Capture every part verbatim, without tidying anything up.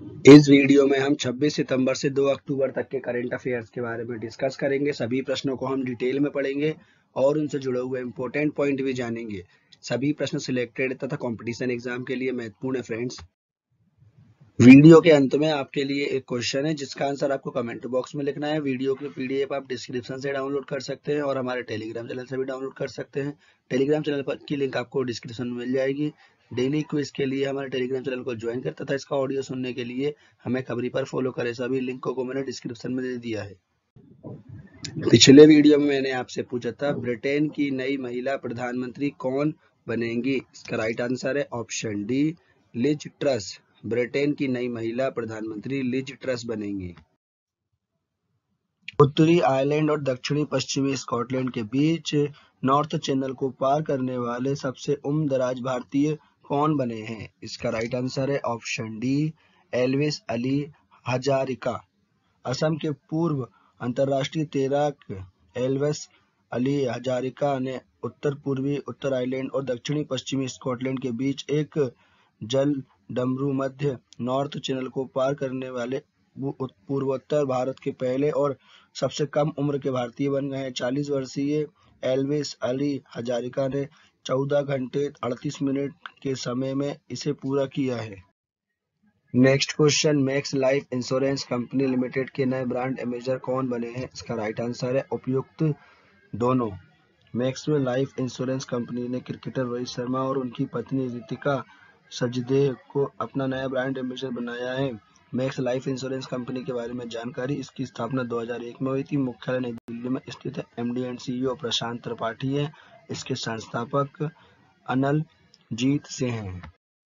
इस वीडियो में हम छब्बीस सितंबर से दो अक्टूबर तक के करंट अफेयर्स के बारे में डिस्कस करेंगे। सभी प्रश्नों को हम डिटेल में पढ़ेंगे और उनसे जुड़े हुए इंपॉर्टेंट पॉइंट भी जानेंगे। सभी प्रश्न सिलेक्टेड तथा कंपटीशन एग्जाम के लिए महत्वपूर्ण है फ्रेंड्स। वीडियो के अंत में आपके लिए एक क्वेश्चन है जिसका आंसर आपको कमेंट बॉक्स में लिखना है। वीडियो की पीडीएफ आप डिस्क्रिप्शन से डाउनलोड कर सकते हैं और हमारे टेलीग्राम चैनल से भी डाउनलोड कर सकते हैं। टेलीग्राम चैनल पर की लिंक आपको डिस्क्रिप्शन में मिल जाएगी। डेली क्विज के लिए हमारे टेलीग्राम चैनल को ज्वाइन कर तथा इसका ऑडियो सुनने के लिए हमें खबरी पर फॉलो करें। सभी लिंकों को मैंने डिस्क्रिप्शन में दे दिया है। पिछले वीडियो में मैंने आपसे पूछा था ब्रिटेन की नई महिला प्रधानमंत्री कौन बनेंगी। इसका राइट आंसर है option D, Liz Truss. Britain की नई महिला प्रधानमंत्री लिज ट्रस बनेंगी। उत्तरी आयरलैंड और दक्षिणी पश्चिमी स्कॉटलैंड के बीच नॉर्थ चैनल को पार करने वाले सबसे उम्रदराज भारतीय कौन बने हैं। इसका राइट आंसर है option D, Elvis Ali Hazarika. Assam के पूर्व अंतर्राष्ट्रीय तैराक एल्विस अली हजारिका ने उत्तर पूर्वी उत्तर आयरलैंड और दक्षिणी पश्चिमी स्कॉटलैंड के बीच एक जल डमरू मध्य नॉर्थ चैनल को पार करने वाले पूर्वोत्तर भारत के पहले और सबसे कम उम्र के भारतीय बन गए हैं। चालीस वर्षीय एल्विस अली हजारिका ने चौदह घंटे अड़तीस मिनट के समय में इसे पूरा किया है। Next question, Max Life Insurance Company Limited के नए ब्रांड एम्बेसडर कौन बने हैं। इसका राइट आंसर है उपयुक्त दोनों। मैक्स लाइफ इंश्योरेंस कंपनी ने क्रिकेटर रोहित शर्मा और उनकी पत्नी रितिका सजदेह को अपना नया ब्रांड एम्बेसडर बनाया है। मैक्स लाइफ इंश्योरेंस कंपनी के बारे में जानकारी, इसकी स्थापना दो हज़ार एक में हुई थी। मुख्यालय नई दिल्ली में स्थित है। MD and CEO Prashant Tripathi है। इसके संस्थापक अनल जीत सिंह हैं।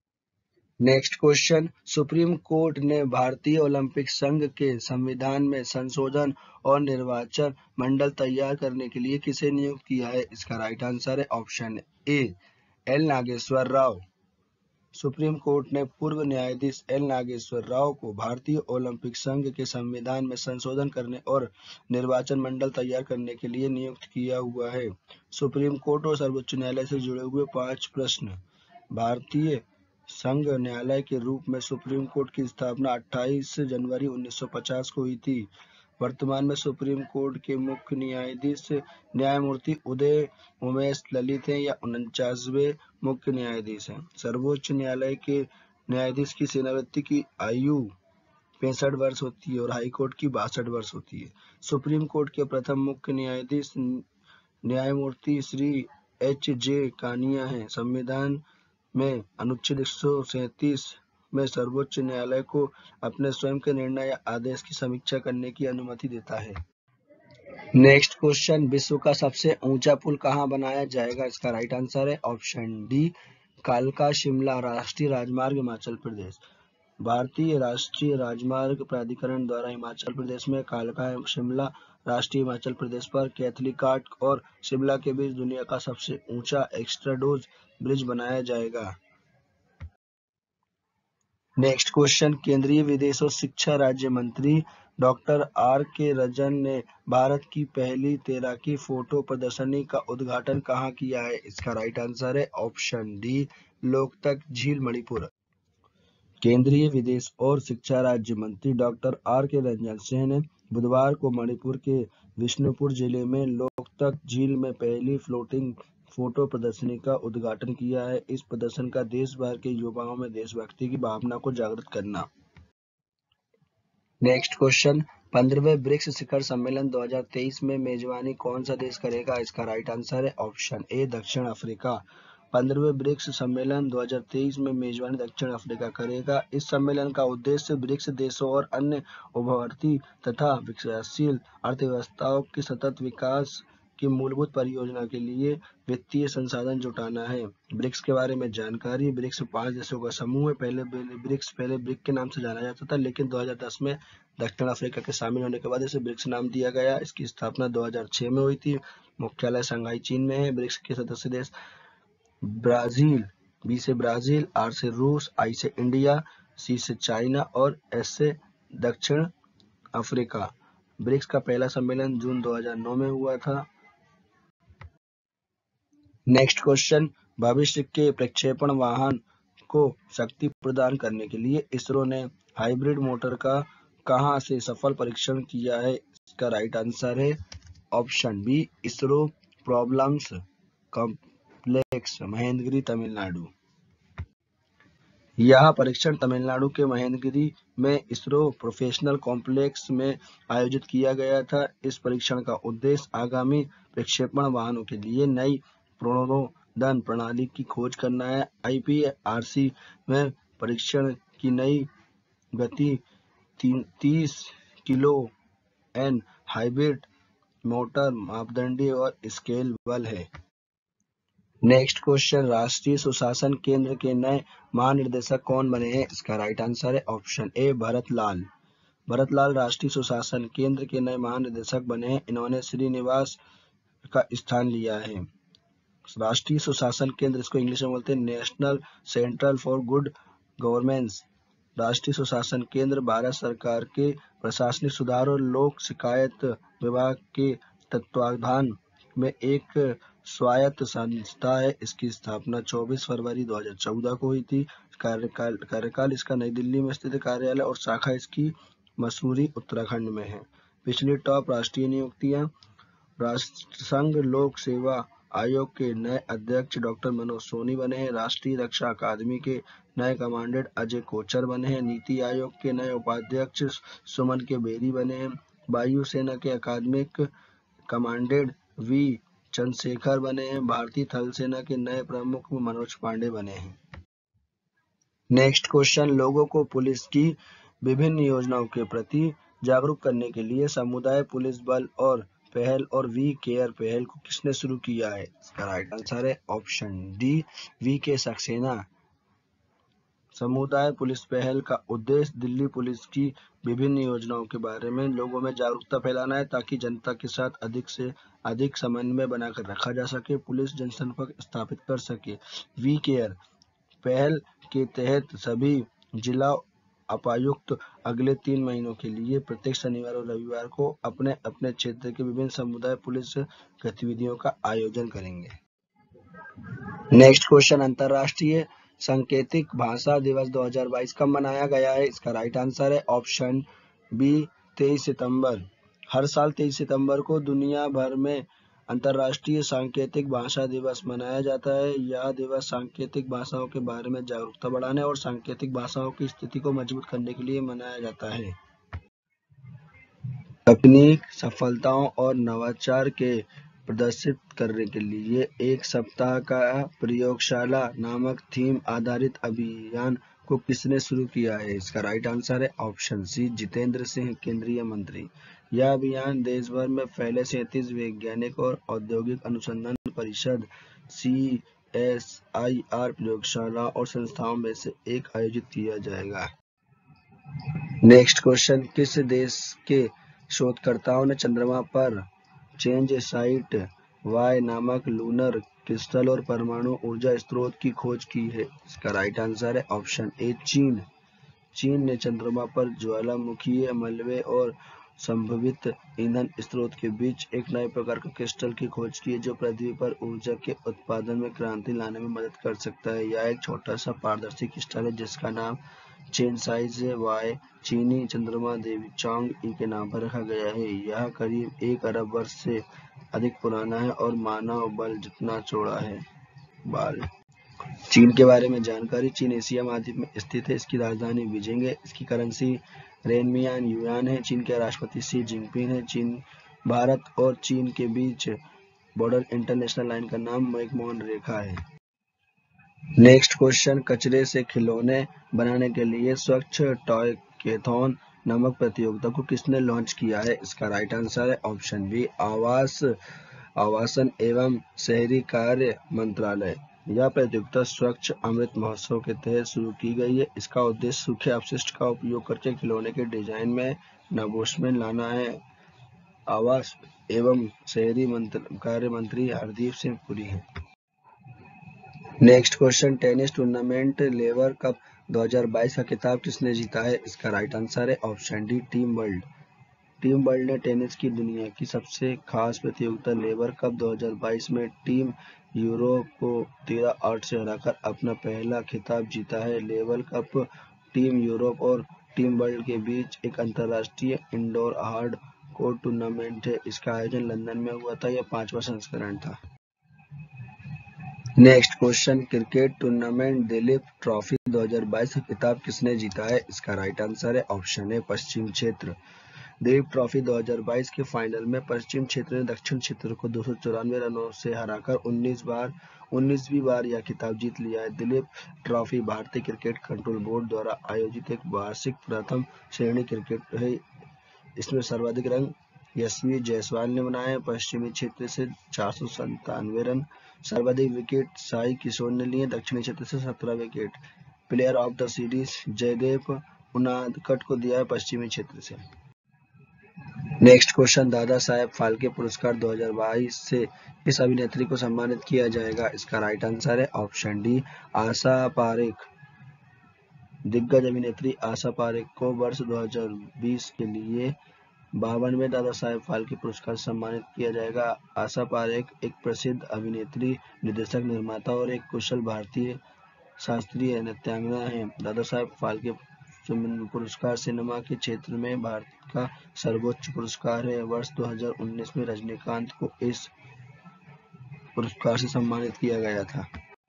नेक्स्ट क्वेश्चन, सुप्रीम कोर्ट ने भारतीय ओलंपिक संघ के संविधान में संशोधन और निर्वाचन मंडल तैयार करने के लिए किसे नियुक्त किया है। इसका राइट आंसर है option A, L Nageswara Rao. Supreme Court ने पूर्व न्यायाधीश एल नागेश्वर राव को भारतीय ओलंपिक संघ के संविधान में संशोधन करने और निर्वाचन मंडल तैयार करने के लिए नियुक्त किया हुआ है। सुप्रीम कोर्ट और सर्वोच्च न्यायालय से जुड़े हुए पांच प्रश्न। भारतीय संघ न्यायालय के रूप में सुप्रीम कोर्ट की स्थापना अट्ठाईस जनवरी उन्नीस सौ पचास को हुई थी। वर्तमान में सुप्रीम कोर्ट के मुख्य न्यायाधीश न्यायमूर्ति उदय उमेश ललित हैं या उनचासवें मुख्य न्यायाधीश हैं। सर्वोच्च न्यायालय के न्यायाधीश की सेवानिवृत्ति की आयु पैंसठ वर्ष होती है और हाईकोर्ट की बासठ वर्ष होती है। सुप्रीम कोर्ट के प्रथम मुख्य न्यायाधीश न्यायमूर्ति श्री एच जे कानिया हैं। संविधान में अनुच्छेद एक सौ सैंतीस में सर्वोच्च न्यायालय को अपने स्वयं के निर्णय या आदेश की समीक्षा करने की अनुमति देता है। नेक्स्ट क्वेश्चन, विश्व का सबसे ऊंचा पुल कहां बनाया जाएगा। इसका राइट आंसर है ऑप्शन डी, कालका शिमला राष्ट्रीय राजमार्ग हिमाचल प्रदेश। भारतीय राष्ट्रीय राजमार्ग प्राधिकरण द्वारा हिमाचल प्रदेश में कालका शिमला राष्ट्रीय हिमाचल प्रदेश पर कैथलीघाट और शिमला के बीच दुनिया का सबसे ऊंचा एक्स्ट्राडोज ब्रिज बनाया जाएगा। नेक्स्ट क्वेश्चन, केंद्रीय विदेश और शिक्षा राज्य मंत्री डॉक्टर आर के रजन ने भारत की पहली तैराकी फोटो प्रदर्शनी का उद्घाटन कहां किया है। इसका राइट आंसर है ऑप्शन डी, लोकतक झील मणिपुर। केंद्रीय विदेश और शिक्षा राज्य मंत्री डॉक्टर आर के रंजन सिंह ने बुधवार को मणिपुर के बिष्णुपुर जिले में लोकतक झील में पहली फ्लोटिंग फोटो प्रदर्शनी का उद्घाटन किया है। इस प्रदर्शन का देश भर के युवाओं में देशभक्ति की भावना को जागृत करना। नेक्स्ट क्वेश्चन, पंद्रहवें ब्रिक्स शिखर सम्मेलन दो हज़ार तेईस में मेजबानी कौन सा देश करेगा। इसका राइट आंसर है ऑप्शन ए, दक्षिण अफ्रीका। पंद्रहवें ब्रिक्स सम्मेलन दो हज़ार तेईस में मेजबानी दक्षिण अफ्रीका करेगा। इस सम्मेलन का उद्देश्य ब्रिक्स देशों और अन्य उभरती तथा विकासशील अर्थव्यवस्थाओं के सतत विकास की मूलभूत परियोजना के लिए वित्तीय संसाधन जुटाना है। ब्रिक्स के बारे में जानकारी, ब्रिक्स पांच देशों का समूह है। पहले ब्रिक्स पहले ब्रिक के नाम से जाना जाता था, लेकिन दो हज़ार दस में दक्षिण अफ्रीका के शामिल होने के बाद इसे ब्रिक्स नाम दिया गया। इसकी स्थापना दो हज़ार छह में हुई थी। मुख्यालय शंघाई चीन में है। ब्रिक्स के सदस्य देश ब्राजील, बी से ब्राजील, आर से रूस, आई से इंडिया, सी से चाइना और एस से दक्षिण अफ्रीका। ब्रिक्स का पहला सम्मेलन जून दो हज़ार नौ में हुआ था। नेक्स्ट क्वेश्चन, भविष्य के प्रक्षेपण वाहन को शक्ति प्रदान करने के लिए इसरो ने हाइब्रिड मोटर का कहां से सफल परीक्षण किया है? इसका राइट आंसर है option B, ISRO propulsion complex, Mahendragiri, Tamil Nadu. यह परीक्षण तमिलनाडु के महेंद्रगिरी में इसरो प्रोफेशनल कॉम्प्लेक्स में आयोजित किया गया था। इस परीक्षण का उद्देश्य आगामी प्रक्षेपण वाहनों के लिए नई प्रणोदन प्रणाली की खोज करना है। आई पी आर सी में परीक्षण की नई गति तीस किलो एन हाइब्रिड मोटर मापदंडीय और स्केलेबल है। नेक्स्ट क्वेश्चन, राष्ट्रीय सुशासन केंद्र के नए महानिदेशक कौन बने हैं? इसका राइट आंसर है ऑप्शन ए, भरत लाल। भरत लाल राष्ट्रीय सुशासन केंद्र के नए महानिदेशक बने हैं। इन्होंने श्रीनिवास का स्थान लिया है। राष्ट्रीय सुशासन केंद्र, इसको इंग्लिश में बोलते हैं national central for good governance. राष्ट्रीय सुशासन केंद्र भारत सरकार के प्रशासनिक सुधार और लोक शिकायत विभाग के तत्वावधान में एक स्वायत्त संस्था है। इसकी स्थापना चौबीस फरवरी दो हज़ार चौदह को हुई थी। कार्यकाल कार्यकाल इसका नई दिल्ली में स्थित कार्यालय और शाखा इसकी मसूरी उत्तराखंड में है। पिछली टॉप राष्ट्रीय नियुक्तियां, राष्ट्रसंघ लोक सेवा आयोग के नए अध्यक्ष डॉक्टर मनोज सोनी बने हैं। राष्ट्रीय रक्षा अकादमी के नए कमांडेंट अजय कोचर बने हैं। नीति आयोग के नए उपाध्यक्ष सुमन के बेरी बने हैं। वायुसेना के अकादमिक कमांडेंट वी चंद्रशेखर बने हैं। भारतीय थल सेना के नए प्रमुख मनोज पांडे बने हैं। नेक्स्ट क्वेश्चन, लोगों को पुलिस की विभिन्न योजनाओं के प्रति जागरूक करने के लिए समुदाय पुलिस बल और पहल और वी केयर पहल को किसने शुरू किया है? इसका राइट आंसर है option D, V K Saxena. समुदाय पुलिस पहल का उद्देश्य दिल्ली पुलिस की विभिन्न योजनाओं के बारे में लोगों में जागरूकता फैलाना है, ताकि जनता के साथ अधिक से अधिक समन्वय बनाकर रखा जा सके, पुलिस जनसंपर्क स्थापित कर सके। वी केयर पहल के तहत सभी जिला उपायुक्त अगले तीन महीनों के लिए प्रत्येक शनिवार और रविवार को अपने अपने क्षेत्र के विभिन्न समुदाय पुलिस गतिविधियों का आयोजन करेंगे। नेक्स्ट क्वेश्चन, अंतर्राष्ट्रीय सांकेतिक भाषा दिवस दो हज़ार बाईस कब मनाया गया है? इसका राइट आंसर है ऑप्शन बी, तेईस सितंबर। हर साल तेईस सितंबर को दुनिया भर में अंतर्राष्ट्रीय सांकेतिक भाषा दिवस मनाया जाता है। यह दिवस सांकेतिक भाषाओं के बारे में जागरूकता बढ़ाने और सांकेतिक भाषाओं की स्थिति को मजबूत करने के लिए मनाया जाता है। तकनीक, सफलताओं और नवाचार के प्रदर्शित करने के लिए एक सप्ताह का प्रयोगशाला नामक थीम आधारित अभियान को किसने शुरू किया है? इसका राइट आंसर है ऑप्शन सी, जितेंद्र सिंह, केंद्रीय मंत्री। यह अभियान देश भर में फैले सैंतीस वैज्ञानिक और औद्योगिक अनुसंधान परिषद सी एस आई आर प्रयोगशाला और संस्थाओं में से एक आयोजित किया जाएगा। नेक्स्ट क्वेश्चन, किस देश के शोधकर्ताओं ने चंद्रमा पर चेंज साइट वाई नामक लूनर क्रिस्टल और परमाणु ऊर्जा स्रोत की खोज की है? इसका राइट आंसर है ऑप्शन ए, चीन। चीन ने चंद्रमा पर ज्वालामुखीय मलबे और संभावित ईंधन स्रोत के बीच एक नए प्रकार के क्रिस्टल की खोज की है, जो पृथ्वी पर ऊर्जा के उत्पादन में क्रांति लाने में मदद कर सकता है। यह एक छोटा सा पारदर्शी क्रिस्टल है जिसका नाम चेनसाइज वाई चीनी चंद्रमा देवी चोंग ई के नाम पर रखा गया है। यह करीब एक अरब वर्ष से अधिक पुराना है और मानव बल जितना चौड़ा है। बाल चीन के बारे में जानकारी, चीन एशिया महाद्वीप में स्थित है। इसकी राजधानी बीजिंग है। इसकी करेंसी रेनमियान युआन है। चीन के राष्ट्रपति शी जिनपिंग है। चीन भारत और चीन के बीच बॉर्डर इंटरनेशनल लाइन का नाम मैकमोहन रेखा है। नेक्स्ट क्वेश्चन, कचरे से खिलौने बनाने के लिए स्वच्छ टॉयकेथॉन नामक प्रतियोगिता को किसने लॉन्च किया है? इसका राइट आंसर है ऑप्शन बी, आवास आवासन एवं शहरी कार्य मंत्रालय। यह प्रतियोगिता स्वच्छ अमृत महोत्सव के तहत शुरू की गई है। इसका उद्देश्य सूखे अपशिष्ट का उपयोग करके खिलौने के डिजाइन में नवोन्मेष लाना है। आवास एवं शहरी कार्य मंत्री हरदीप सिंह पुरी हैं। Next question, tennis tournament Laver cup दो हज़ार बाईस का खिताब किसने जीता है? इसका राइट आंसर है option D, team world. Team world ने टेनिस की दुनिया की सबसे खास प्रतियोगिता लेवर कप दो हज़ार बाईस में टीम यूरोप को तेरह आठ से हराकर अपना पहला खिताब जीता है। लेवल कप टीम यूरोप और टीम वर्ल्ड के बीच एक अंतर्राष्ट्रीय इंडोर हार्ड कोर्ट टूर्नामेंट है। इसका आयोजन लंदन में हुआ था। यह पांचवा संस्करण था। Next question, cricket tournament Dilip trophy दो हज़ार बाईस का खिताब किसने जीता है? इसका राइट आंसर है ऑप्शन ए पश्चिम क्षेत्र। दिलीप ट्रॉफी दो हज़ार बाईस के फाइनल में पश्चिम क्षेत्र ने दक्षिण क्षेत्र को दो सौ चौरानवे रनों से हराकर उन्नीस बार उन्नीसवीं बार यह खिताब जीत लिया है। दिलीप ट्रॉफी भारतीय क्रिकेट कंट्रोल बोर्ड द्वारा आयोजित एक वार्षिक प्रथम श्रेणी क्रिकेट है। इसमें सर्वाधिक रन यशस्वी जायसवाल ने बनाए। पश्चिमी क्षेत्र से चार सौ संतानवे रन। सर्वाधिक विकेट साई किशोर ने लिए। दक्षिणी क्षेत्र से सत्रह wicket. Player of the series Jaydev Unadkat को दिया है पश्चिमी क्षेत्र से। नेक्स्ट क्वेश्चन, दादा साहेब फाल्के पुरस्कार दो हज़ार बाईस से किस अभिनेत्री को सम्मानित किया जाएगा? इसका राइट आंसर है ऑप्शन डी आशा पारेख। दिग्गज अभिनेत्री आशा पारेख को वर्ष दो हज़ार बीस के लिए बावनवें दादा साहेब फाल्के पुरस्कार सम्मानित किया जाएगा। आशा पारेख एक प्रसिद्ध अभिनेत्री, निर्देशक, निर्माता और एक कुशल भारतीय शास्त्रीय नृत्यांगना है। दादा साहेब फाल्के पुरस्कार सिनेमा के क्षेत्र में भारत का सर्वोच्च पुरस्कार है। वर्ष दो हज़ार उन्नीस में रजनीकांत को इस पुरस्कार से सम्मानित किया गया था।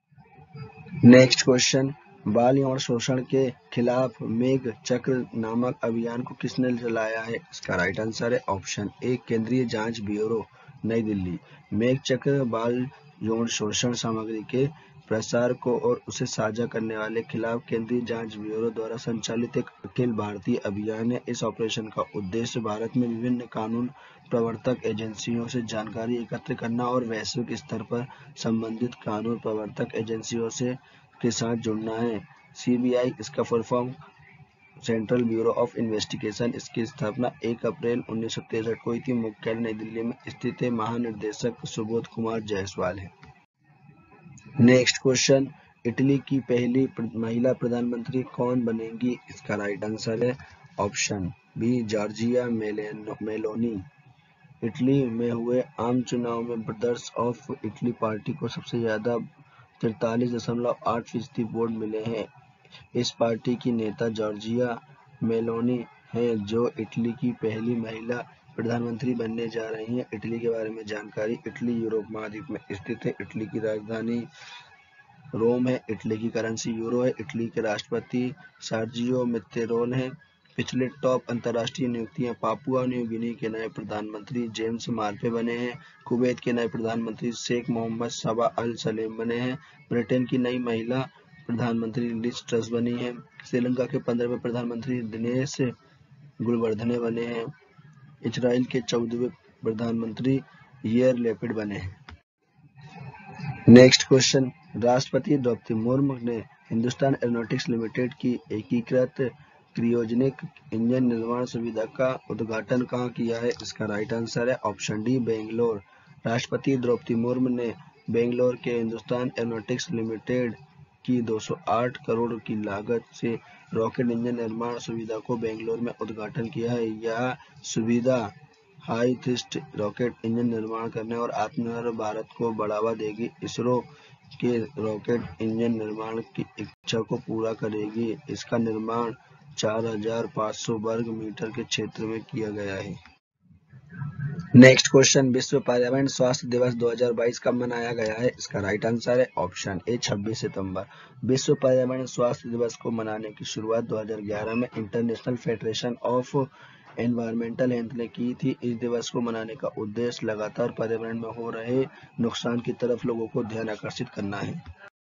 नेक्स्ट क्वेश्चन, बाल यौन शोषण के खिलाफ मेघ चक्र नामक अभियान को किसने चलाया है? इसका राइट आंसर है ऑप्शन ए केंद्रीय जांच ब्यूरो, नई दिल्ली। मेघ चक्र बाल यौन शोषण सामग्री के प्रसार को और उसे साझा करने वाले खिलाफ केंद्रीय जांच ब्यूरो द्वारा संचालित एक अखिल भारतीय अभियान है। इस ऑपरेशन का उद्देश्य भारत में विभिन्न कानून प्रवर्तक एजेंसियों से जानकारी एकत्र करना और वैश्विक स्तर पर संबंधित कानून प्रवर्तक एजेंसियों से के साथ जुड़ना है। सीबीआई इसका full form central bureau of investigation. इसकी स्थापना एक अप्रैल उन्नीस सौ तिरसठ को हुई थी। मुख्यालय नई दिल्ली में स्थित है। महानिदेशक सुबोध कुमार जायसवाल है। नेक्स्ट क्वेश्चन, इटली की पहली महिला प्रधानमंत्री कौन बनेंगी? इसका राइट आंसर है option B Giorgia Meloni. Italy में हुए आम चुनाव में ब्रदर्स ऑफ इटली पार्टी को सबसे ज्यादा तिरतालीस दशमलव आठ फीसदी वोट मिले हैं। इस पार्टी की नेता जॉर्जिया मेलोनी है, जो इटली की पहली महिला प्रधानमंत्री बनने जा रही हैं। इटली के बारे में जानकारी, इटली यूरोप महाद्वीप में स्थित है। इटली की राजधानी रोम है। इटली की करेंसी यूरो है। इटली के राष्ट्रपति सर्जियो मैत्तेरानी हैं। पिछले टॉप अंतर्राष्ट्रीय नियुक्तियां, पापुआ न्यू गिनी के नए प्रधानमंत्री जेम्स मार्पे बने हैं। कुवैत के नए प्रधानमंत्री शेख मोहम्मद सबा अल सलेम बने हैं। ब्रिटेन की नई महिला प्रधानमंत्री लिज ट्रस बनी है। श्रीलंका के पंद्रहवें प्रधानमंत्री दिनेश गुणवर्धने बने हैं। इजराइल के चौदहवें प्रधानमंत्री यार लैपिड बने हैं। नेक्स्ट क्वेश्चन, राष्ट्रपति द्रौपदी मुर्मू ने हिंदुस्तान एरोनॉटिक्स लिमिटेड की एकीकृत क्रियोजेनिक इंजन निर्माण सुविधा का उद्घाटन कहाँ किया है? इसका राइट आंसर है ऑप्शन डी बेंगलोर। राष्ट्रपति द्रौपदी मुर्मू ने बेंगलोर के हिंदुस्तान एरोनॉटिक्स लिमिटेड की दो सौ आठ करोड़ की लागत से रॉकेट इंजन निर्माण सुविधा को बेंगलोर में उद्घाटन किया है। यह सुविधा हाई थ्रस्ट रॉकेट इंजन निर्माण करने और आत्मनिर्भर भारत को बढ़ावा देगी। इसरो के रॉकेट इंजन निर्माण की इच्छा को पूरा करेगी। इसका निर्माण चार हज़ार पाँच सौ वर्ग मीटर के क्षेत्र में किया गया है। नेक्स्ट क्वेश्चन, विश्व पर्यावरण स्वास्थ्य दिवस दो हज़ार बाईस कब मनाया गया है? इसका राइट आंसर है ऑप्शन ए छब्बीस सितंबर। विश्व पर्यावरण स्वास्थ्य दिवस को मनाने की शुरुआत दो हज़ार ग्यारह में international federation of environmental health ने की थी। इस दिवस को मनाने का उद्देश्य लगातार पर्यावरण में हो रहे नुकसान की तरफ लोगों को ध्यान आकर्षित करना है।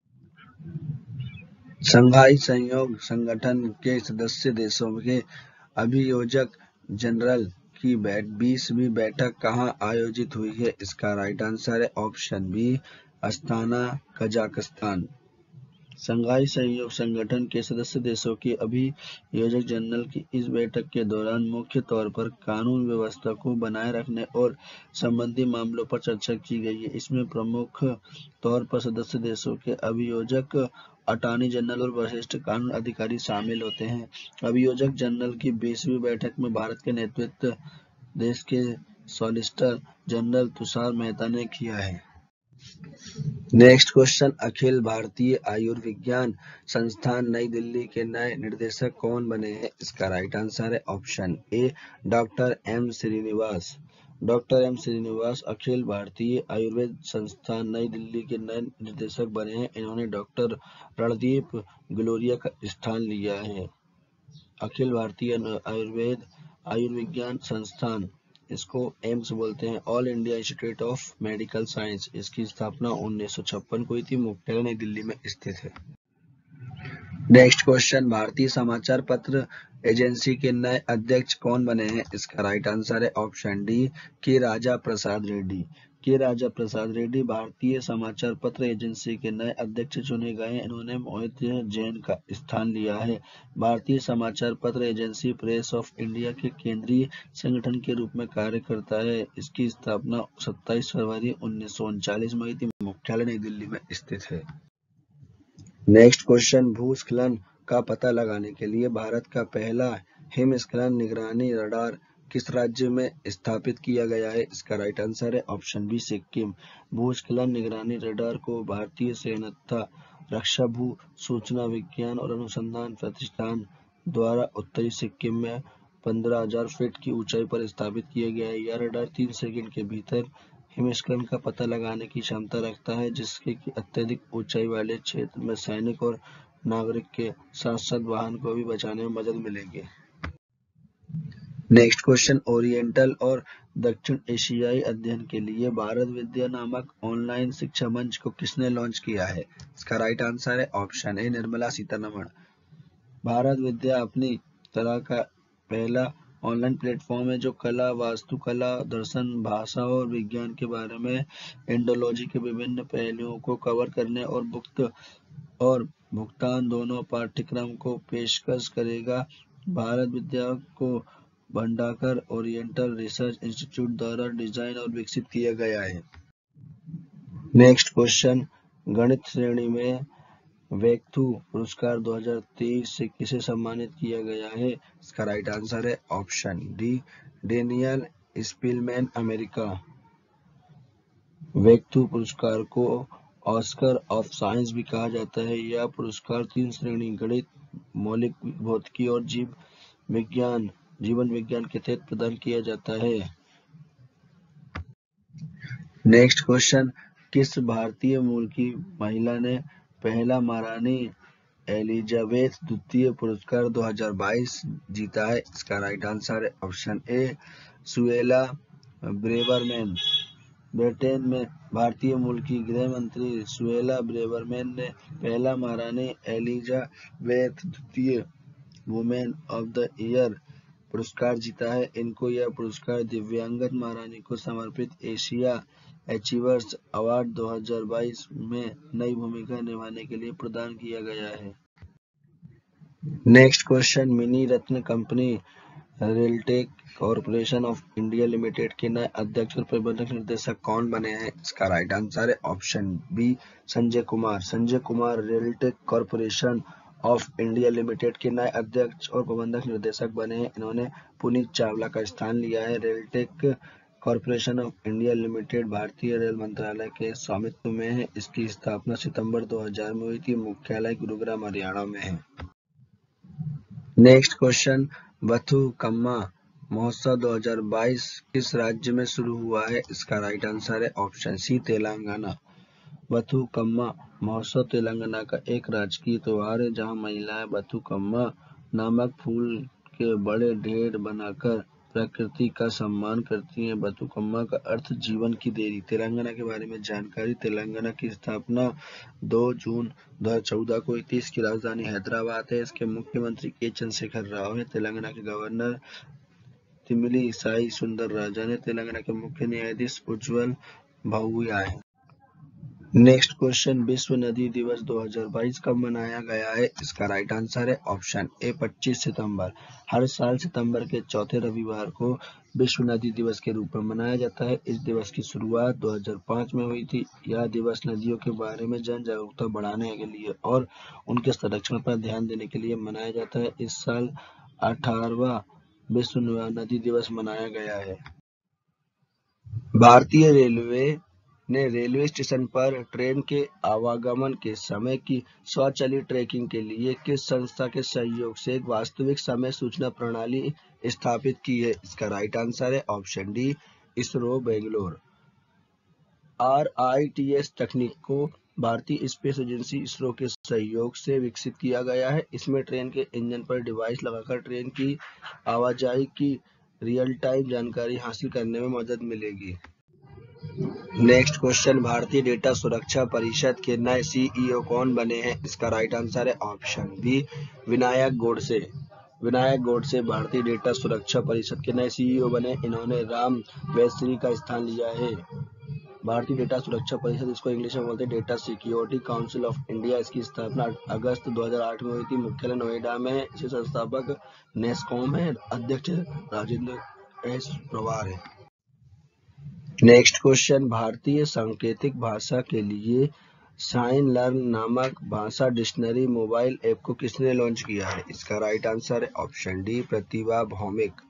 शंघाई सहयोग संगठन के सदस्य देशों के अभियोजक जनरल की बीसवीं बैठक कहाँ आयोजित हुई है? इसका राइट आंसर है option B Astana, Kazakhstan. Shanghai सहयोग संगठन के सदस्य देशों के अभियोजक जनरल की इस बैठक के दौरान मुख्य तौर पर कानून व्यवस्था को बनाए रखने और संबंधी मामलों पर चर्चा की गई है। इसमें प्रमुख तौर पर सदस्य देशों के अभियोजक, अटॉर्नी जनरल और वरिष्ठ कानून अधिकारी शामिल होते हैं। अभियोजक जनरल की बीसवीं बैठक में भारत के नेतृत्व देश के सॉलिसिटर जनरल तुषार मेहता ने किया है। नेक्स्ट क्वेश्चन, अखिल भारतीय आयुर्विज्ञान संस्थान नई दिल्ली के नए निदेशक कौन बने हैं? इसका राइट आंसर है option A doctor M Srinivas. Doctor M Srinivas अखिल भारतीय आयुर्वेद संस्थान नई दिल्ली के नए निदेशक बने हैं। इन्होंने डॉक्टर रणदीप गुलेरिया का स्थान लिया है। अखिल भारतीय आयुर्वेद आयुर्विज्ञान संस्थान, इसको एम्स बोलते हैं, all India institute of medical science, इसकी स्थापना उन्नीस सौ छप्पन को हुई थी। मुख्यालय नई दिल्ली में स्थित है। नेक्स्ट क्वेश्चन, भारतीय समाचार पत्र एजेंसी के नए अध्यक्ष कौन बने हैं? इसका राइट आंसर है ऑप्शन डी के राजा प्रसाद रेड्डी। के राजा प्रसाद रेड्डी भारतीय समाचार पत्र एजेंसी के नए अध्यक्ष चुने गए हैं। इन्होंने मोहित जैन का स्थान लिया है। भारतीय समाचार पत्र एजेंसी प्रेस ऑफ इंडिया के केंद्रीय संगठन के रूप में कार्य करता है। इसकी स्थापना सत्ताईस फरवरी उन्नीस सौ उनचालीस में हुई थी। मुख्यालय नई दिल्ली में स्थित है। नेक्स्ट क्वेश्चन, भूस्खलन का पता लगाने के लिए भारत का पहला हिमस्खलन निगरानी रडार किस राज्य में स्थापित किया गया है? इसका राइट आंसर है ऑप्शन बी सिक्किम। भूस्खलन निगरानी रडार को भारतीय सेना तथा रक्षा भू सूचना विज्ञान और अनुसंधान प्रतिष्ठान द्वारा उत्तरी सिक्किम में पंद्रह हजार फीट की ऊंचाई पर स्थापित किया गया है। यह रडार तीन सेकंड के भीतर हिमस्खलन का पता लगाने की क्षमता रखता है, जिससे कि अत्यधिक ऊंचाई वाले क्षेत्र में सैनिक और नागरिक के साथ साथ वाहन को भी बचाने में मदद मिलेगी। नेक्स्ट क्वेश्चन, ओरिएंटल और दक्षिण एशियाई अध्ययन के लिए भारत विद्या नामक ऑनलाइन शिक्षा मंच को किसने लॉन्च किया है? इसका राइट आंसर है ऑप्शन ए निर्मला सीतारमण। भारत विद्या अपनी तरह का पहला ऑनलाइन प्लेटफॉर्म है जो कला, वास्तुकला, दर्शन, भाषा और विज्ञान के बारे में इंडोलॉजी के विभिन्न पहलुओं को कवर करने और मुक्त और भुगतान दोनों पाठ्यक्रम को पेशकश करेगा। भारत विद्या को भंडाकर ओरिएंटल रिसर्च इंस्टीट्यूट द्वारा डिजाइन और विकसित किया गया है। नेक्स्ट क्वेश्चन, गणित श्रेणी में वेक्थू पुरस्कार दो हज़ार तेईस से किसे सम्मानित किया गया है? इसका राइट आंसर है option D Daniel Spielman, America. वेक्थू पुरस्कार को ऑस्कर ऑफ साइंस भी कहा जाता है। यह पुरस्कार तीन श्रेणी गणित, मौलिक भौतिकी और जीव विज्ञान जीवन विज्ञान के तहत प्रदान किया जाता है। नेक्स्ट क्वेश्चन, किस भारतीय मूल की महिला ने पहला महारानी एलिजाबेथ द्वितीय पुरस्कार दो हज़ार बाईस जीता है? इसका राइट आंसर है option A Suella Braverman. Britain में भारतीय मूल की गृह मंत्री सुएला ब्रेवरमैन ने पहला महारानी एलिजाबेथ द्वितीय वुमेन ऑफ द ईयर पुरस्कार जीता है। इनको यह पुरस्कार दिव्यांगत महारानी को समर्पित एशिया अचीवर्स अवार्ड दो हज़ार बाईस में नई भूमिका निभाने के लिए प्रदान किया गया है। Next question, mini Ratna company RailTel corporation of India limited के नए अध्यक्ष और प्रबंधक निर्देशक कौन बने हैं? इसका राइट आंसर है option B Sanjay Kumar. Sanjay Kumar RailTel corporation of India limited के नए अध्यक्ष और प्रबंधक निर्देशक बने हैं। इन्होंने पुनीत चावला का स्थान लिया है। RailTel corporation of India limited भारतीय रेल मंत्रालय के स्वामित्व में है। इसकी स्थापना सितंबर दो हज़ार में हुई थी। मुख्यालय गुरुग्राम हरियाणा में है। नेक्स्ट क्वेश्चन, बथुकम्मा महोत्सव दो हज़ार बाईस किस राज्य में शुरू हुआ है? इसका राइट आंसर है ऑप्शन सी तेलंगाना। बथुकम्मा महोत्सव तेलंगाना का एक राजकीय त्योहार है जहां महिलाएं बथुकम्मा नामक फूल के बड़े ढेर बनाकर प्रकृति का सम्मान करती हैं। बथुकम्मा का अर्थ जीवन की देरी। तेलंगाना के बारे में जानकारी, तेलंगाना की स्थापना दो जून दो हज़ार चौदह को हुई थी। इसकी राजधानी हैदराबाद है। इसके मुख्यमंत्री के चंद्रशेखर राव है। तेलंगाना के गवर्नर तिमिली साई सुंदर राजन है। तेलंगाना के मुख्य न्यायाधीश उज्ज्वल भाऊया है। नेक्स्ट क्वेश्चन, विश्व नदी दिवस दो हज़ार बाईस कब मनाया गया है? इसका राइट आंसर है ऑप्शन ए पच्चीस सितंबर। हर साल सितंबर के चौथे रविवार को विश्व नदी दिवस के रूप में मनाया जाता है। इस दिवस की शुरुआत दो हज़ार पाँच में हुई थी। यह दिवस नदियों के बारे में जन जागरूकता बढ़ाने के लिए और उनके संरक्षण पर ध्यान देने के लिए मनाया जाता है। इस साल अठारहवां विश्व नदी दिवस मनाया गया है। भारतीय रेलवे ने रेलवे स्टेशन पर ट्रेन के आवागमन के समय की स्वचालित ट्रैकिंग के लिए किस संस्था के सहयोग से एक वास्तविक समय सूचना प्रणाली स्थापित की है? इसका राइट आंसर है option D, ISRO Bangalore. R I T S तकनीक को भारतीय स्पेस एजेंसी इसरो के सहयोग से विकसित किया गया है। इसमें ट्रेन के इंजन पर डिवाइस लगाकर ट्रेन की आवाजाही की रियल टाइम जानकारी हासिल करने में मदद मिलेगी। नेक्स्ट क्वेश्चन, भारतीय डेटा सुरक्षा परिषद के नए सी ई ओ कौन बने हैं? इसका राइट आंसर है ऑप्शन बी, विनायक गोडसे। विनायक गोडसे भारतीय डेटा सुरक्षा परिषद के नए सी ई ओ बने। इन्होंने राम वैश्री का स्थान लिया है। भारतीय डेटा सुरक्षा परिषद, इसको इंग्लिश में बोलते हैं data security council of India. इसकी स्थापना अगस्त दो हज़ार आठ में हुई थी। मुख्यालय नोएडा में है। इसके संस्थापक नेस्कॉम है। अध्यक्ष राजेंद्र एस पवार है। नेक्स्ट क्वेश्चन, भारतीय सांकेतिक भाषा के लिए साइन लर्न नामक भाषा डिक्शनरी मोबाइल ऐप को किसने लॉन्च किया है? इसका राइट आंसर है ऑप्शन डी, प्रतिभा भौमिक।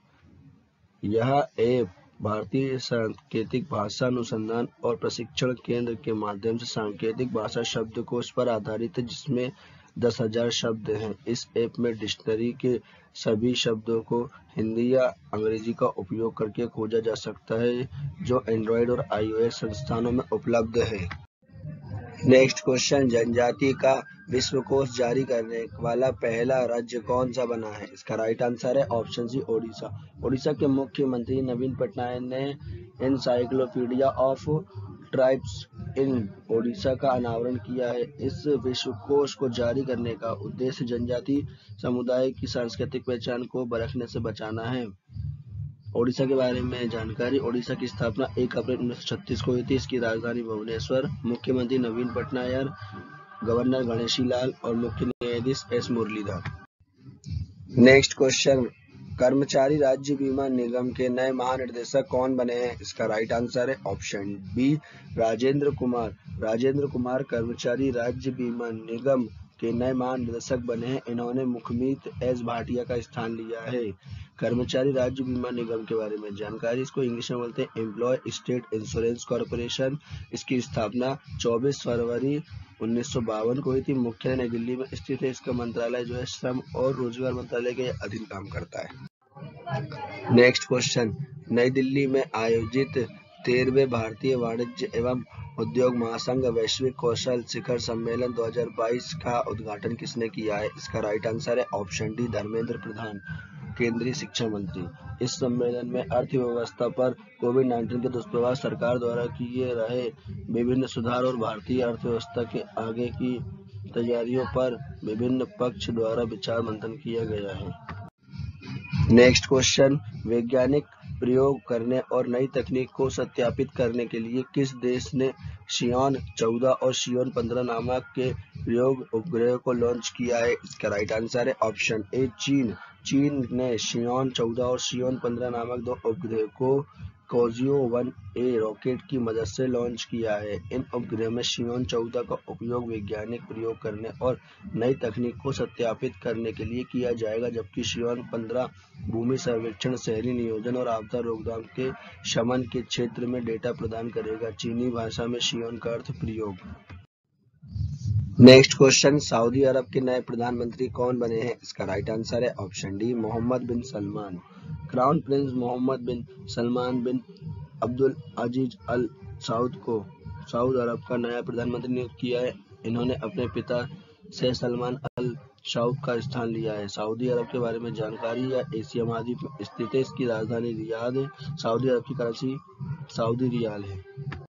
यह ऐप भारतीय सांकेतिक भाषा अनुसंधान और प्रशिक्षण केंद्र के माध्यम से सांकेतिक भाषा शब्दकोश पर आधारित है, जिसमें दस हजार शब्द हैं। इस ऐप में डिक्शनरी के सभी शब्दों को हिंदी या अंग्रेजी का उपयोग करके खोजा जा सकता है, जो एंड्रॉयड और आई ओ एस संस्थानों में उपलब्ध है। नेक्स्ट क्वेश्चन, जनजाति का विश्वकोश जारी करने वाला पहला राज्य कौन सा बना है? इसका राइट आंसर है ऑप्शन सी, ओडिशा। ओडिशा के मुख्यमंत्री नवीन पटनायक ने encyclopedia of tribes in Odisha का अनावरण किया है। इस विश्वकोश को जारी करने का उद्देश्य जनजाति समुदाय की सांस्कृतिक पहचान को बरखने से बचाना है। ओडिशा के बारे में जानकारी, ओडिशा की स्थापना एक अप्रैल उन्नीस सौ छत्तीस को हुई थी। इसकी राजधानी भुवनेश्वर। मुख्यमंत्री नवीन पटनायक, गवर्नर गणेशी लाल और मुख्य न्यायाधीश एस मुरलीधर। नेक्स्ट क्वेश्चन, कर्मचारी राज्य बीमा निगम के नए महानिदेशक कौन बने हैं? इसका राइट आंसर है ऑप्शन बी, राजेंद्र कुमार। राजेंद्र कुमार कर्मचारी राज्य बीमा निगम के नए महानिदेशक बने हैं। इन्होंने मुखमीत एस भाटिया का स्थान लिया है। कर्मचारी राज्य बीमा निगम के बारे में जानकारी, इसको इंग्लिश में बोलते हैं एम्प्लॉय स्टेट इंश्योरेंस कॉर्पोरेशन। इसकी स्थापना चौबीस फरवरी उन्नीस सौ बावन को हुई थी। मुख्यालय नई दिल्ली में स्थित है। इसका मंत्रालय जो है श्रम और रोजगार मंत्रालय के अधीन काम करता है। नेक्स्ट क्वेश्चन, नई दिल्ली में आयोजित तेरहवें भारतीय वाणिज्य एवं उद्योग महासंघ वैश्विक कौशल शिखर सम्मेलन दो हज़ार बाईस का उद्घाटन किसने किया है? इसका राइट आंसर है ऑप्शन डी, धर्मेंद्र प्रधान, केंद्रीय शिक्षा मंत्री। इस सम्मेलन में अर्थव्यवस्था पर कोविड नाइन्टीन के दुष्प्रभाव, सरकार द्वारा किए रहे विभिन्न सुधार और भारतीय अर्थव्यवस्था के आगे की तैयारियों पर विभिन्न पक्ष द्वारा विचार मंथन किया गया है। नेक्स्ट क्वेश्चन, वैज्ञानिक प्रयोग करने और नई तकनीक को सत्यापित करने के लिए किस देश ने शियोन चौदह और शियोन पंद्रह नामक के प्रयोग उपग्रह को लॉन्च किया है? इसका राइट आंसर है ऑप्शन ए, चीन। चीन ने शियोन चौदह और शियोन पंद्रह नामक दो उपग्रह को कोजियो वन ए रॉकेट की मदद से लॉन्च किया है। इन उपग्रह में शियोन चौदह का उपयोग वैज्ञानिक प्रयोग करने और नई तकनीक को सत्यापित करने के लिए किया जाएगा, जबकि शियोन पंद्रह भूमि सर्वेक्षण, शहरी नियोजन और आपदा रोकथाम के शमन के क्षेत्र में डेटा प्रदान करेगा। चीनी भाषा में शियोन का अर्थ प्रयोग। नेक्स्ट क्वेश्चन, सऊदी अरब के नए प्रधानमंत्री कौन बने हैं? इसका राइट आंसर है option D, Mohammed bin Salman. Crown prince Mohammed bin Salman bin Abdul Aziz Al Saud को सऊदी अरब का नया प्रधानमंत्री नियुक्त किया है। इन्होंने अपने पिता से सलमान अल सऊद का स्थान लिया है। सऊदी अरब के बारे में जानकारी, या एशिया महाद्वीप में स्थित है। इसकी राजधानी रियाद है। सऊदी अरब की करेंसी सऊदी रियाल है।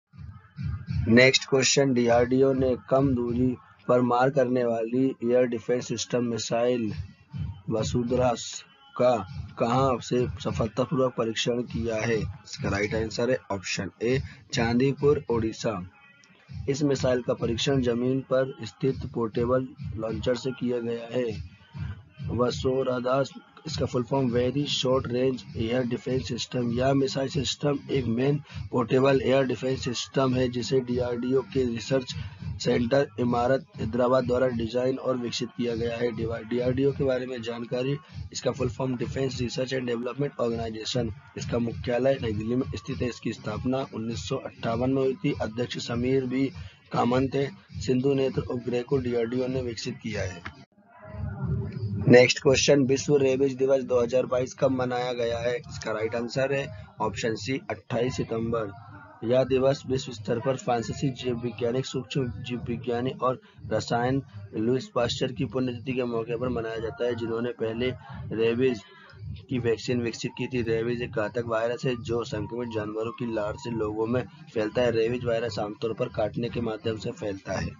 Next question, D R D O ने कम दूरी पर मार करने वाली air defence system missile Vasundhara का कहां से सफलतापूर्वक परीक्षण किया है? इसका राइट आंसर है ऑप्शन ए, चांदीपुर, ओडिशा। इस मिसाइल का परीक्षण जमीन पर स्थित पोर्टेबल लॉन्चर से किया गया है। वसुंधरा, इसका full form very short range air defence system. यह मिसाइल सिस्टम एक man portable air defence system है, जिसे डी आर डी ओ के रिसर्च सेंटर इमारत हैदराबाद द्वारा डिजाइन और विकसित किया गया है। डीआरडीओ के बारे में जानकारी। इसका full form defence research and development organisation. इसका मुख्यालय नई दिल्ली में स्थित है। इसकी स्थापना उन्नीस सौ अट्ठावन में हुई थी। अध्यक्ष समीर बी कामत थे। सिंधु नेत्र उपग्रह को डीआरडीओ ने विकसित किया है। नेक्स्ट क्वेश्चन, विश्व रेबीज दिवस दो हज़ार बाईस कब मनाया गया है? इसका राइट आंसर है ऑप्शन सी अट्ठाईस सितंबर। यह दिवस विश्व स्तर पर फ्रांसीसी जीव वैज्ञानिक, सूक्ष्म जीव विज्ञानी और रसायन लुईस पास्चर की पुण्यतिथि के मौके पर मनाया जाता है, जिन्होंने पहले रेबीज की वैक्सीन विकसित की थी। रेबीज एक घातक वायरस है जो संक्रमित जानवरों की लार से लोगों में फैलता है। रेबीज वायरस आमतौर पर काटने के माध्यम से फैलता है।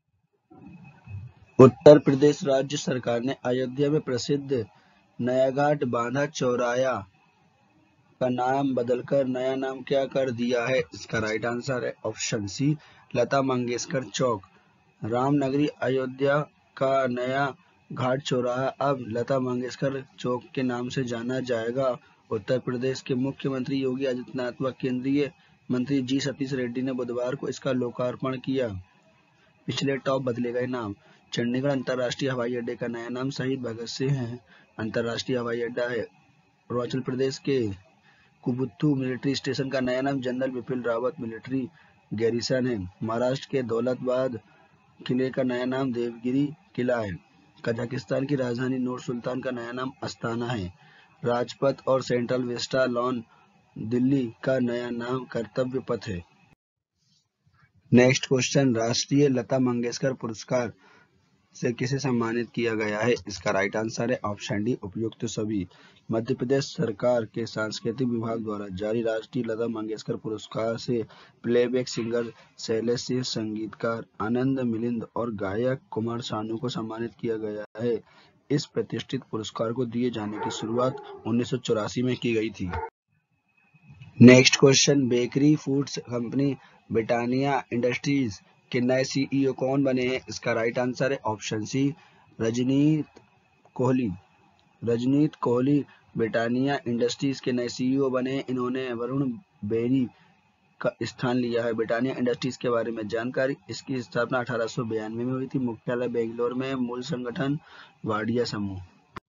उत्तर प्रदेश राज्य सरकार ने अयोध्या में प्रसिद्ध नया घाट बांधा चौराया का नाम बदलकर नया नाम क्या कर दिया है? इसका राइट आंसर है ऑप्शन सी लता मंगेशकर चौक। रामनगरी अयोध्या का नया घाट चौराहा अब लता मंगेशकर चौक के नाम से जाना जाएगा। उत्तर प्रदेश के मुख्यमंत्री योगी आदित्यनाथ व केंद्रीय मंत्री जी सतीश रेड्डी ने बुधवार को इसका लोकार्पण किया। पिछले टॉप बदले गए नाम। चंडीगढ़ अंतर्राष्ट्रीय हवाई अड्डे का नया नाम शहीद भगत सिंह अंतर्राष्ट्रीय हवाई अड्डा है। अरुणाचल प्रदेश के कुबुत्तू मिलिट्री स्टेशन का नया नाम general Bipin Rawat military garrison है। महाराष्ट्र के दौलताबाद किले का नया नाम देवगिरी किला है। कजाकिस्तान की राजधानी नूर सुल्तान का नया नाम अस्ताना है। राजपथ और सेंट्रल विस्टा लॉन दिल्ली का नया नाम कर्तव्य पथ है। नेक्स्ट क्वेश्चन, राष्ट्रीय लता मंगेशकर पुरस्कार से किसे सम्मानित किया गया है? इसका राइट आंसर है ऑप्शन डी उपयुक्त सभी। मध्य प्रदेश सरकार के सांस्कृतिक विभाग द्वारा जारी राष्ट्रीय लता मंगेशकर पुरस्कार से प्लेबैक सिंगर शैलेश सिंह, संगीतकार आनंद मिलिंद और गायक कुमार सानू को सम्मानित किया गया है। इस प्रतिष्ठित पुरस्कार को दिए जाने की शुरुआत उन्नीस सौ चौरासी में की गई थी। Next question, bakery foods company Britannia industries के नए सीईओ कौन बने हैं? इसका राइट आंसर है option C Rajneet Kohli. Rajneet Kohli Britannia industries के नए सीईओ बने हैं। इन्होंने वरुण बेरी का स्थान लिया है। ब्रिटानिया इंडस्ट्रीज के बारे में जानकारी। इसकी स्थापना अठारह सौ बयानवे में हुई थी। मुख्यालय बेंगलोर में। मूल संगठन वाडिया समूह।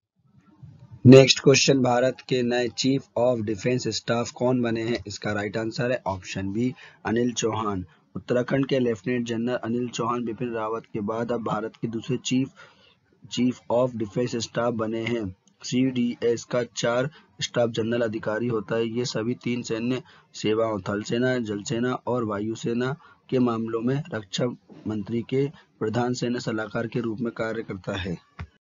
नेक्स्ट क्वेश्चन, भारत के नए चीफ ऑफ डिफेंस स्टाफ कौन बने हैं? इसका राइट आंसर है ऑप्शन बी अनिल चौहान। उत्तराखंड के लेफ्टिनेंट जनरल अनिल चौहान बिपिन रावत के बाद अब भारत के दूसरे chief chief of defence staff बने हैं। सीडीएस का चार स्टाफ जनरल अधिकारी होता है। ये सभी तीन सैन्य सेवाओं थल सेना, जल सेना और वायुसेना के मामलों में रक्षा मंत्री के प्रधान सैन्य सलाहकार के रूप में कार्य करता है।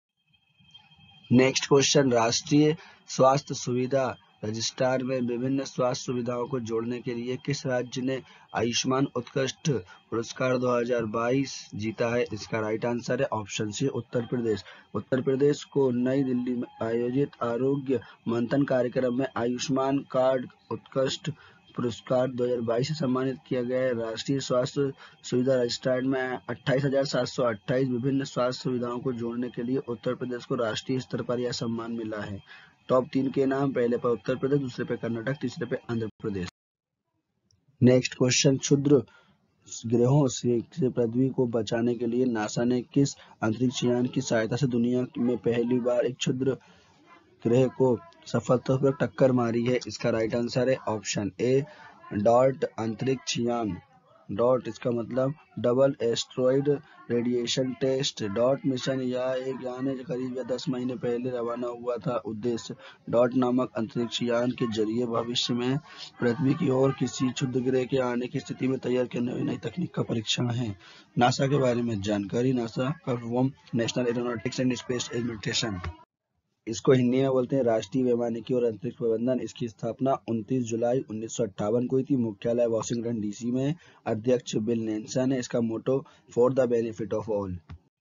नेक्स्ट क्वेश्चन, राष्ट्रीय स्वास्थ्य सुविधा रजिस्ट्रार में विभिन्न स्वास्थ्य सुविधाओं को जोड़ने के लिए किस राज्य ने आयुष्मान उत्कृष्ट पुरस्कार दो हज़ार बाईस जीता है? इसका राइट आंसर है ऑप्शन सी उत्तर प्रदेश। उत्तर प्रदेश को नई दिल्ली में आयोजित आरोग्य मंथन कार्यक्रम में आयुष्मान कार्ड उत्कृष्ट पुरस्कार दो हज़ार बाईस से सम्मानित किया गया है। राष्ट्रीय स्वास्थ्य सुविधा रजिस्ट्रार में अट्ठाईस हजार सात सौ अट्ठाईस विभिन्न स्वास्थ्य सुविधाओं को जोड़ने के लिए उत्तर प्रदेश को राष्ट्रीय स्तर पर यह सम्मान मिला है। टॉप तीन के नाम, पहले पर उत्तर प्रदेश, दूसरे पे कर्नाटक, तीसरे पे आंध्र प्रदेश। नेक्स्ट क्वेश्चन, क्षुद्र ग्रहों से पृथ्वी को बचाने के लिए नासा ने किस अंतरिक्ष यान की सहायता से दुनिया में पहली बार एक क्षुद्र ग्रह को सफलतापूर्वक टक्कर मारी है? इसका राइट आंसर है ऑप्शन ए डॉट अंतरिक्ष यान। डॉट इसका मतलब डबल एस्ट्रॉइड रेडिएशन टेस्ट। डॉट मिशन यह एक यान है जो करीब या दस महीने पहले रवाना हुआ था। उद्देश्य डॉट नामक अंतरिक्ष यान के जरिए भविष्य में पृथ्वी की ओर किसी क्षुद्र ग्रह के आने की स्थिति में तैयार करने वाली नई तकनीक का परीक्षण है। नासा के बारे में जानकारी। नासा का full national aeronautics and space administration. इसको हिंदी में बोलते हैं राष्ट्रीय वैमानिकी और अंतरिक्ष प्रबंधन। इसकी स्थापना उनतीस जुलाई उन्नीस सौ अट्ठावन को हुई थी। मुख्यालय वाशिंगटन डीसी में। अध्यक्ष बिल नेल्सन है। इसका motto for the benefit of all.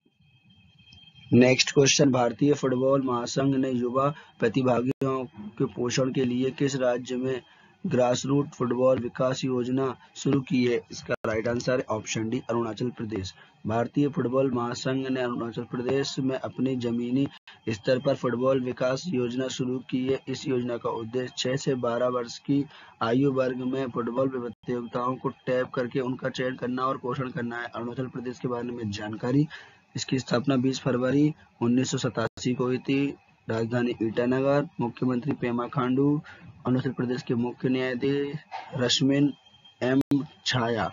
Next question, भारतीय फुटबॉल महासंघ ने युवा प्रतिभागियों के पोषण के लिए किस राज्य में ग्रास रूट फुटबॉल विकास योजना शुरू की है? इसका राइट आंसर है ऑप्शन डी अरुणाचल प्रदेश। भारतीय फुटबॉल महासंघ ने अरुणाचल प्रदेश में अपनी जमीनी स्तर पर फुटबॉल विकास योजना शुरू की है। इस योजना का उद्देश्य छह से बारह वर्ष की आयु वर्ग में फुटबॉल प्रतियोगिताओं को टैप करके उनका चयन करना और पोषण करना है। अरुणाचल प्रदेश के बारे में जानकारी। इसकी स्थापना बीस फरवरी उन्नीस सौ सतासी को हुई थी। राजधानी ईटानगर। मुख्यमंत्री पेमा खांडू। अरुणाचल प्रदेश के मुख्य न्यायाधीश Rashmin M Chhaya.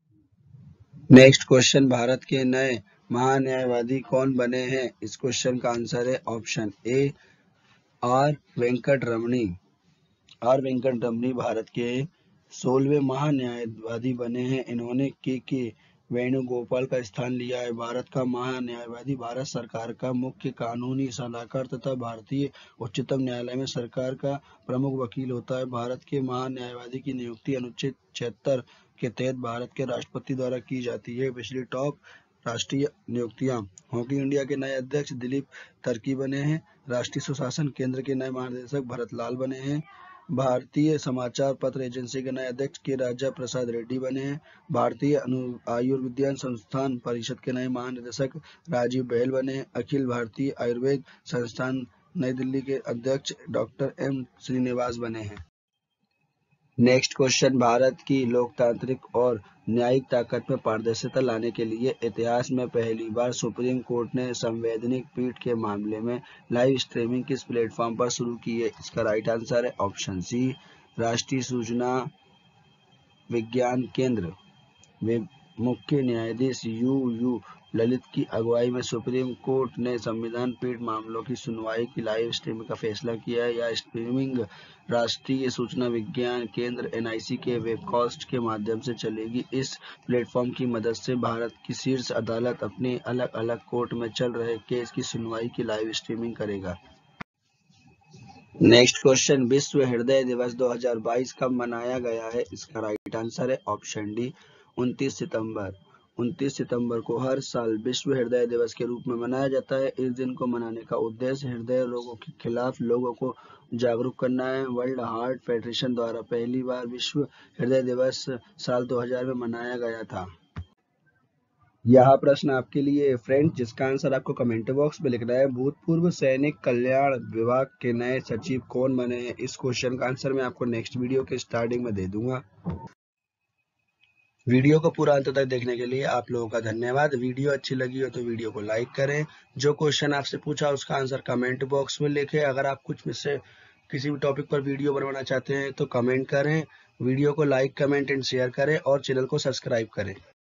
Next question, भारत के नए महान्यायवादी कौन बने हैं? इस क्वेश्चन का आंसर है option A R Venkat Ramani. Are Venkat रमणी भारत के सोलहवें महान्यायवादी बने हैं। इन्होंने के के वेणुगोपाल का स्थान लिया है। भारत का महान्यायवादी भारत सरकार का मुख्य कानूनी सलाहकार तथा भारतीय उच्चतम न्यायालय में सरकार का प्रमुख वकील होता है। भारत के महान्यायवादी की नियुक्ति अनुच्छेद छिहत्तर के तहत भारत के राष्ट्रपति द्वारा की जाती है। पिछली टॉप राष्ट्रीय नियुक्तियां। हॉकी इंडिया के नए अध्यक्ष दिलीप तर्की बने हैं। राष्ट्रीय सुशासन केंद्र के नए महानिदेशक भरत लाल बने हैं। भारतीय समाचार पत्र एजेंसी के नए अध्यक्ष के राजा प्रसाद रेड्डी बने हैं। भारतीय आयुर्विज्ञान संस्थान परिषद के नए महानिदेशक राजीव बहल बने हैं। अखिल भारतीय आयुर्वेद संस्थान नई दिल्ली के अध्यक्ष डॉक्टर एम श्रीनिवास बने हैं। नेक्स्ट क्वेश्चन, भारत की लोकतांत्रिक और न्यायिक ताकत में पारदर्शिता लाने के लिए इतिहास में पहली बार सुप्रीम कोर्ट ने संवैधानिक पीठ के मामले में लाइव स्ट्रीमिंग किस प्लेटफॉर्म पर शुरू की है? इसका राइट आंसर है ऑप्शन सी राष्ट्रीय सूचना विज्ञान केंद्र। वे मुख्य न्यायाधीश यू यू ललित की अगुवाई में सुप्रीम कोर्ट ने संविधान पीठ मामलों की सुनवाई की लाइव स्ट्रीमिंग का फैसला किया है। यह स्ट्रीमिंग राष्ट्रीय सूचना विज्ञान केंद्र एन आई सी के वेबकास्ट के माध्यम से चलेगी। इस प्लेटफॉर्म की मदद से भारत की शीर्ष अदालत अपने अलग अलग कोर्ट में चल रहे केस की सुनवाई की लाइव स्ट्रीमिंग करेगा। नेक्स्ट क्वेश्चन, विश्व हृदय दिवस दो हज़ार बाईस कब मनाया गया है? इसका राइट आंसर है ऑप्शन डी उनतीस सितंबर। उनतीस सितंबर को हर साल विश्व हृदय दिवस के रूप में मनाया जाता है। इस दिन को मनाने का उद्देश्य हृदय रोगों के खिलाफ लोगों को जागरूक करना है। वर्ल्ड हार्ट फेडरेशन द्वारा पहली बार विश्व हृदय दिवस साल दो हज़ार में मनाया गया था। यह प्रश्न आपके लिए फ्रेंड्स, जिसका आंसर आपको कमेंट बॉक्स में लिखना है। भूतपूर्व सैनिक कल्याण विभाग के नए सचिव कौन बने हैं? इस क्वेश्चन का आंसर मैं आपको नेक्स्ट वीडियो के स्टार्टिंग में दे दूंगा। वीडियो को पूरा अंत तक देखने के लिए आप लोगों का धन्यवाद। वीडियो अच्छी लगी हो तो वीडियो को लाइक करें। जो क्वेश्चन आपसे पूछा उसका आंसर कमेंट बॉक्स में लिखें। अगर आप कुछ में से किसी भी टॉपिक पर वीडियो बनवाना चाहते हैं तो कमेंट करें। वीडियो को लाइक कमेंट एंड शेयर करें और चैनल को सब्सक्राइब करें।